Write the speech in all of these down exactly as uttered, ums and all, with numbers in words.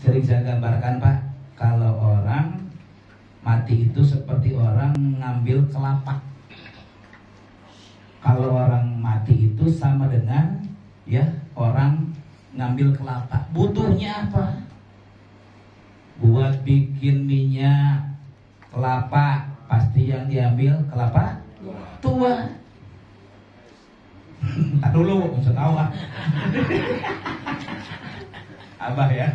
Sering saya gambarkan Pak, kalau orang mati itu seperti orang ngambil kelapa. Kalau orang mati itu sama dengan ya orang ngambil kelapa. Butuhnya apa? Buat bikin minyak kelapa, pasti yang diambil kelapa tua. Tak dulu, bisa tahu ah. Abah ya.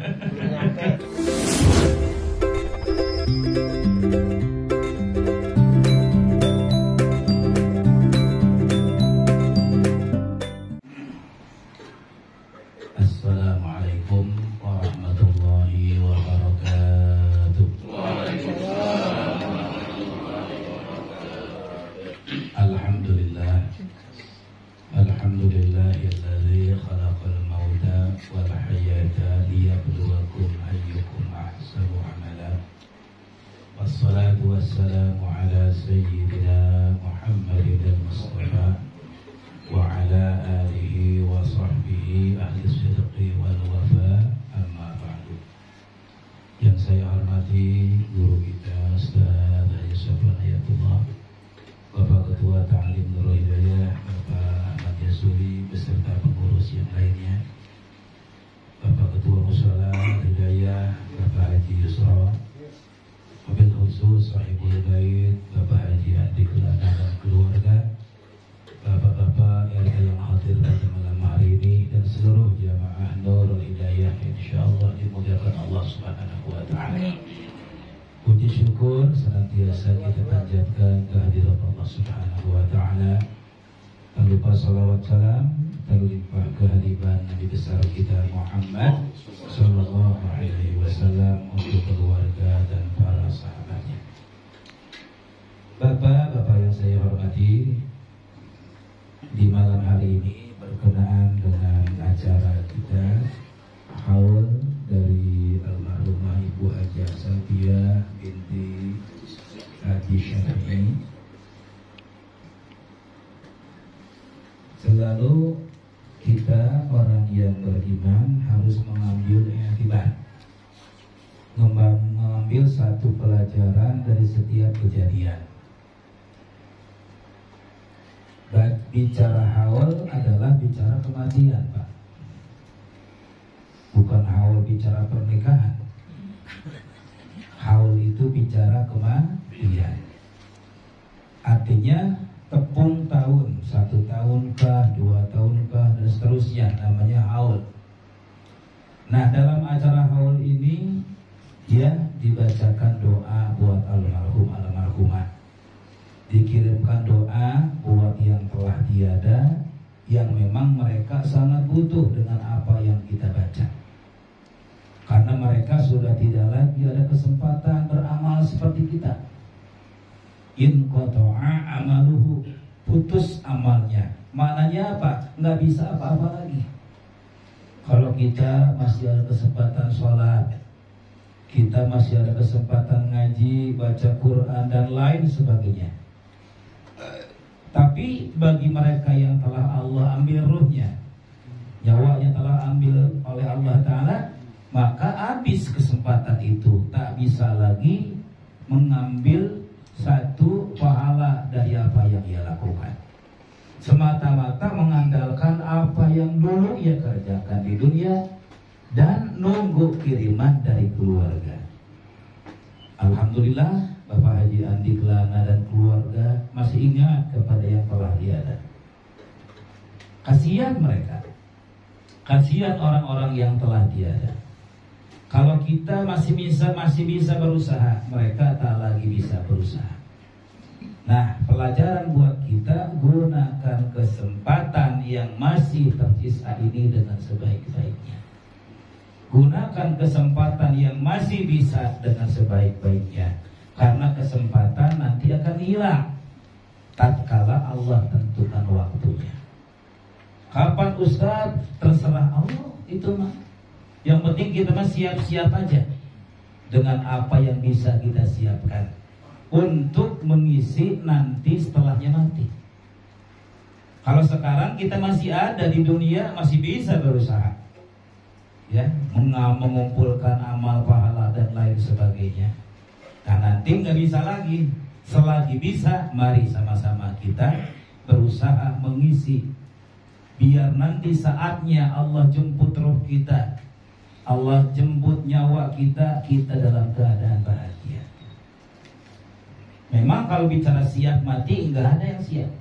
Assalamualaikum warahmatullahi wabarakatuh. Alhamdulillah. Alhamdulillahilladzi khalaqal mauta wal hayata liyabluwakum ayyukum ahsanu amala. Wassalatu wassalamu ala sayyidina Muhammadin al-Mustafa wa ala alihi wa sahbihi ahli sidqi wal wafa, amma ba'du. Yang saya hormati guru kita Ustaz Haji Safwan Hayatullah, Bapak Ketua Ta'lim Nurul Hidayah, Bapak Ahmad Yasuri beserta pengurus yang lainnya, Bapak Ketua Mushola Hidayah, Bapak Haji Yusra, wabil khusus Sahibul Bait, Bapak Haji Andi Kelana dan keluarga, Bapak-bapak R T yang hadir pada malam hari ini, dan seluruh jamaah Nurul Hidayah insyaallah dimuliakan Allah Subhanahu wa taala. Puji syukur senantiasa kita panjatkan kehadirat Allah Subhanahu wa taala. Tak lupa salawat salam terlimpah kehadiran Nabi besar kita Muhammad sallallahu alaihi wasallam untuk keluarga dan para sahabatnya. Bapak-bapak yang saya hormati, di malam hari ini berkenaan dengan acara kita haul dari almarhumah Ibu Haja Salbia binti Haji Syar'i. Selalu kita orang yang beriman harus mengambil i'tibar, mengambil satu pelajaran dari setiap kejadian. Bicara haul adalah bicara kematian, Pak. Bukan haul bicara pernikahan. Haul itu bicara kematian. Artinya tepung tahun, satu tahun kah, dua tahun kah, dan seterusnya, namanya haul. Nah, dalam acara haul ini dia dibacakan doa buat almarhum almarhumah. Dikirimkan doa buat yang telah tiada, yang memang mereka sangat butuh dengan apa yang kita baca, karena mereka sudah tidak lagi ada kesempatan beramal seperti kita. In qata'a amaluhu, putus amalnya. Maknanya apa? Nggak bisa apa-apa lagi. Kalau kita masih ada kesempatan sholat, kita masih ada kesempatan ngaji, baca Quran dan lain sebagainya. Tapi bagi mereka yang telah Allah ambil ruhnya, nyawanya telah ambil oleh Allah Ta'ala, maka habis kesempatan itu, tak bisa lagi mengambil satu pahala dari apa yang ia lakukan. Semata-mata mengandalkan apa yang dulu ia kerjakan di dunia dan nunggu kiriman dari keluarga. Alhamdulillah, Bapak Haji Andi Kelana dan keluarga masih ingat kepada yang telah tiada. Kasihan mereka, kasihan orang-orang yang telah tiada. Kalau kita masih bisa masih bisa berusaha, mereka tak lagi bisa berusaha. Nah, pelajaran buat kita, gunakan kesempatan yang masih tersisa ini dengan sebaik-baiknya. Gunakan kesempatan yang masih bisa dengan sebaik-baiknya, karena kesempatan nanti akan hilang tatkala Allah tentukan waktunya. Kapan Ustaz? Terserah Allah, itu mah. Yang penting kita mah siap-siap aja dengan apa yang bisa kita siapkan untuk mengisi nanti setelahnya mati. Kalau sekarang kita masih ada di dunia, masih bisa berusaha, ya, mengumpulkan amal sebagainya. Nah nanti nggak bisa lagi. Selagi bisa, mari sama-sama kita berusaha mengisi. Biar nanti saatnya Allah jemput roh kita, Allah jemput nyawa kita, kita dalam keadaan bahagia. Memang kalau bicara siap mati, nggak ada yang siap.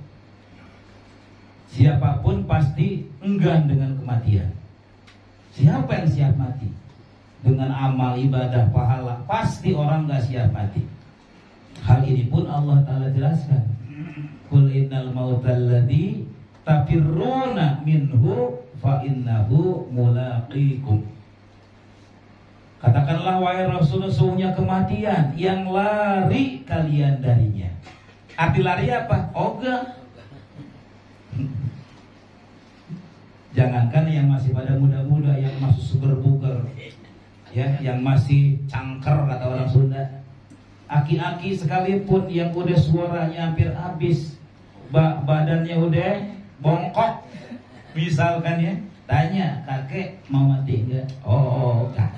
Siapapun pasti enggan dengan kematian. Siapa yang siap mati? Dengan amal, ibadah, pahala, pasti orang nggak siap mati. Hal ini pun Allah Ta'ala jelaskan. Qul innal mautal ladzi tafirruna minhu fa innahu mulaqikum. Katakanlah wahai Rasul, sesungguhnya kematian yang lari kalian darinya. Arti lari apa? Ogah. Jangankan yang masih pada muda-muda, yang masih sugar buger, ya, yang masih cangker kata orang Sunda, aki-aki sekalipun yang udah suaranya hampir habis, ba badannya udah bongkok, misalkan ya, tanya kakek mau mati enggak? Oh, enggak.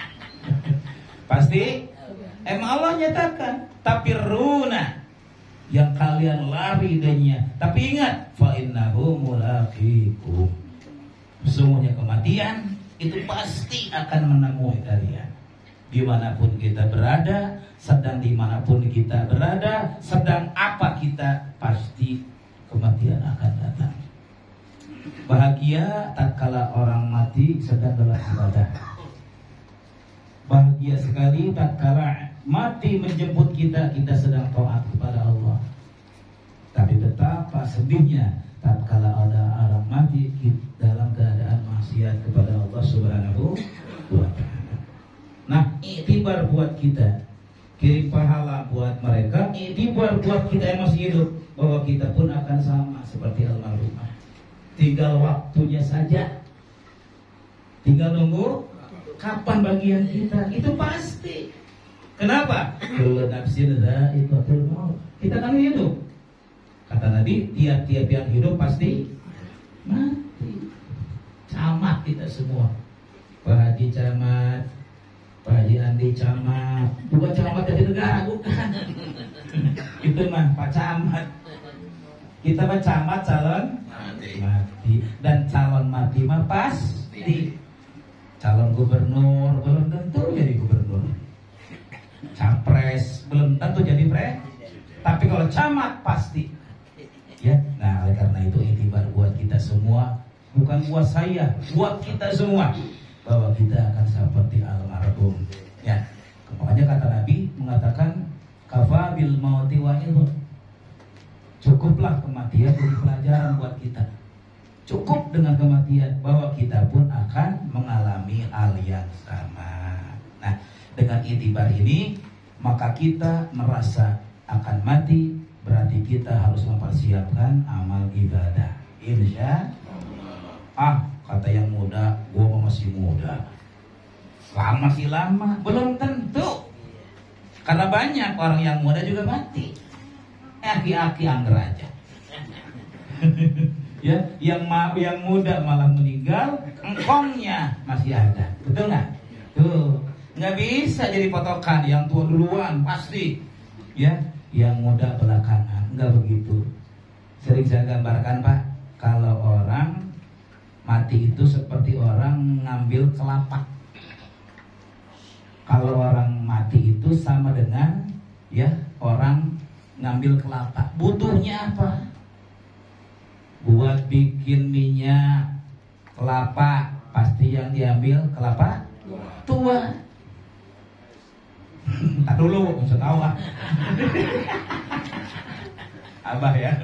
Pasti emang Allah nyatakan, tapi runa yang kalian lari darinya. Tapi ingat, fa innahu mulaqikum. Sesungguhnya kematian itu pasti akan menemui kalian. Dimanapun kita berada, sedang dimanapun kita berada, sedang apa kita, pasti kematian akan datang. Bahagia tatkala orang mati sedang dalam ibadah. Bahagia sekali tatkala mati menjemput kita, kita sedang taat kepada Allah. Tapi betapa sedihnya tatkala ada orang mati dalam keadaan maksiat kepada Allah Subhanahu wa Ta'ala. Nah, iktibar buat kita, kirim pahala buat mereka, iktibar buat kita yang masih hidup, bahwa kita pun akan sama seperti almarhumah. Tinggal waktunya saja, tinggal nunggu kapan bagian kita, itu pasti. Kenapa? Kullu nafsin dha'iqatul maut. Kita kan hidup. Kata Nabi, tiap-tiap yang hidup pasti mati. Camat kita semua. Pak Haji camat, Pak Haji Andi camat. Bukan camat dari negara, bukan. Itu mah Pak Camat. Kita mah camat calon mati. mati. Dan calon mati mah pasti. Calon gubernur belum tentu jadi gubernur. Capres belum tentu jadi pres. Tapi kalau camat pasti. Ya, nah oleh karena itu iktibar buat kita semua, bukan buat saya, buat kita semua, bahwa kita akan seperti almarhum. Ya, makanya kata Nabi mengatakan kafa bil mauti wa ilmu. Cukuplah kematian jadi pelajaran buat kita. Cukup dengan kematian bahwa kita pun akan mengalami hal yang sama. Nah, dengan iktibar ini maka kita merasa akan mati. Berarti kita harus mempersiapkan amal ibadah. Insya Ah, kata yang muda, gua masih muda. Lama sih lama, belum tentu. Karena banyak orang yang muda juga mati. Aki-aki angger aja. Ya, yang ma yang muda malah meninggal, engkongnya masih ada. Betul nggak? Tuh, nggak bisa jadi patokan. Yang tua duluan pasti. Ya. Yang muda belakangan, enggak begitu. Sering saya gambarkan, Pak, kalau orang mati itu seperti orang ngambil kelapa. Kalau orang mati itu sama dengan ya orang ngambil kelapa. Butuhnya apa? Buat bikin minyak kelapa, pasti yang diambil kelapa tua. Tak dulu, bisa tahu ah. Abah ya.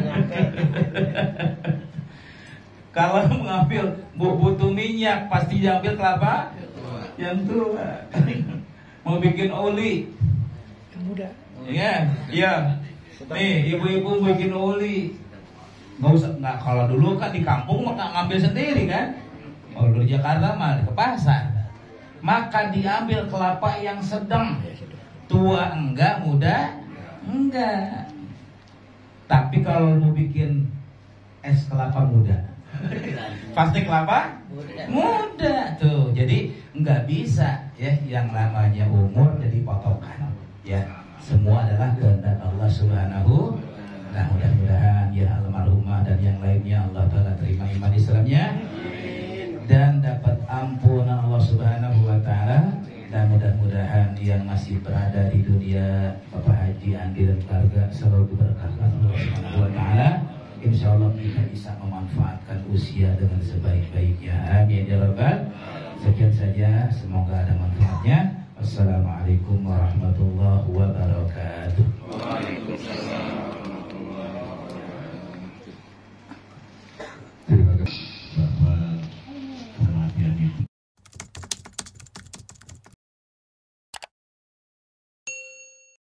Kalau mengambil butuh minyak, pasti diambil kelapa yang tua. Mau bikin oli, muda. Iya, iya. Nih ibu-ibu bikin oli, nggak usah nggak. Kalau dulu kan di kampung mah ngambil sendiri kan. Kalau di Jakarta mah ke pasar. Maka diambil kelapa yang sedang, tua enggak, muda enggak. Tapi kalau mau bikin es kelapa muda, pasti kelapa muda tuh. Jadi enggak bisa ya, yang namanya umur jadi patokan, ya. Semua adalah kehendak Allah Subhanahu. Nah, mudah-mudahan ya almarhumah dan yang lainnya Allah Ta'ala terima iman Islamnya dan dapat ampunan Allah Subhanahu wa Ta'ala. Dan mudah-mudahan yang masih berada di dunia, Bapak Haji Andi dan keluarga selalu diberkahkan Allah Subhanahu wa Ta'ala. Insya Allah kita bisa memanfaatkan usia dengan sebaik-baiknya. Amin ya Rabbal. Sekian saja, semoga ada manfaatnya. Assalamualaikum warahmatullahi wabarakatuh. Waalaikumsalam.